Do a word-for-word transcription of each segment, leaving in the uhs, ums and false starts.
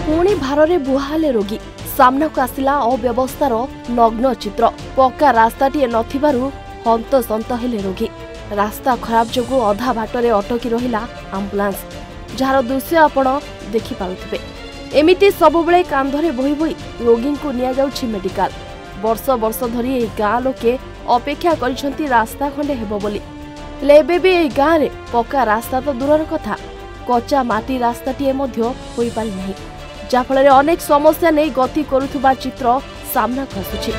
पुणी भारे बुहाले रोगी सामना को आसिला अव्यवस्थार नग्न चित्र। पक्का रास्ताटीए नथिबारु हंतसंत हेले रोगी। रास्ता खराब जोगु अधा बाटरे अटकी रहिला आम्बुलांस, जार दृश्य आपण देखि पारुथिबे। एमिति सबुबेले कांधरे बोही बोही रोगी को निया जाउछि मेडिकल। वर्ष वर्ष धरी ए गाँ लोके अपेक्षा करिसंती रास्ता खंडे हेबो बोली, हेले एबे भी ए गाँ रे पक्का रास्ता तो दूरर कथा कच्चा माटी रास्ताटीए मध्य होई पारि नाही, जाफल अनेक समस्या नहीं गति करुवा चित्र सामना आसुछि।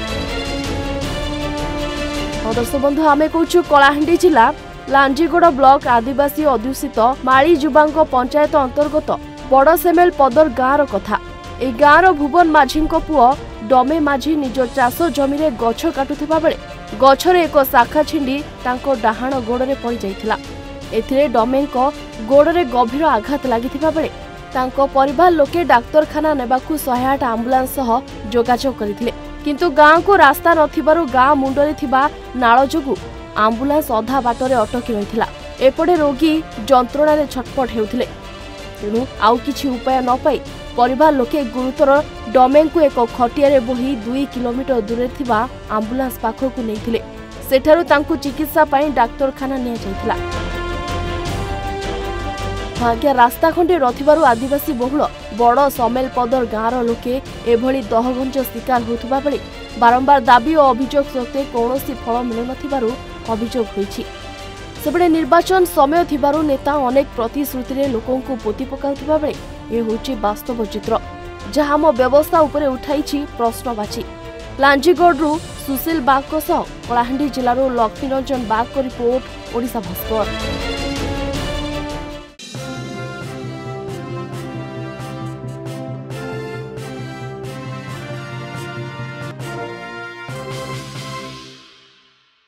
दर्शक बंधु आमे कहूँ कलाहांडी जिला लांजीगड़ ब्लॉक आदिवासी अध्युषित माली जुबांग पंचायत अंतर्गत बड़ सेमेल पदर गाँर कथा। ए गाँर भुवन माझी पुओ डमे माझी निज चाष जमी गछ काटुवा बेले गछरे एक शाखा छिंडी तांको डाहाण गोड़े पड़ जाइथिला। एथिरे डमे गोड़े गभीर आघात लागिथिबा बेले तांको परिवार लोके डाक्तरखाना नेबाकू शहे आठ आम्बुलांस सह जोगाजोग करथिले, किंतु गाँ को रास्ता नथिबारु गाँ मुंडरे थिबा नाळ जोगु आम्बुलांस अधा बाटरे अटकी रहिथिला। एपटे रोगी जंत्रणारे छटपट हेउथिले, तेणु आउ किछि उपाय न पाई परिवार लोके गुरुतर डमेंकु एक खटियारे बोही दुई किलोमीटर दूरे थिबा आम्बुलांस पाखकु नेइथिले। सेठारु तांकु चिकित्सा पई डाक्तरखाना निया जाइथिला। भाग्य रास्ता खंडे रथिबारु आदिवासी बहुल बड़ समेल पदर गाँर लोके एभली दहगंज शिकार होथुबा बेले बारंबार दाबी और अभियोग सत्वे कौनसी फल मिलु नथिबारु अभियोग होईछि। सेबडे निर्वाचन समय थिबारु नेता अनेक प्रतिश्रुति रे लोकंकु पोती पकाउथुबा बेले ए होछि वास्तव चित्र, जहा हम व्यवस्था उपरे उठाइछि प्रश्नवाची। लांजीगढ़ सुशील बाग कलाहांडी जिलारो लक्ष्मीरंजन बाग को रिपोर्ट, ओडिशा भास्कर।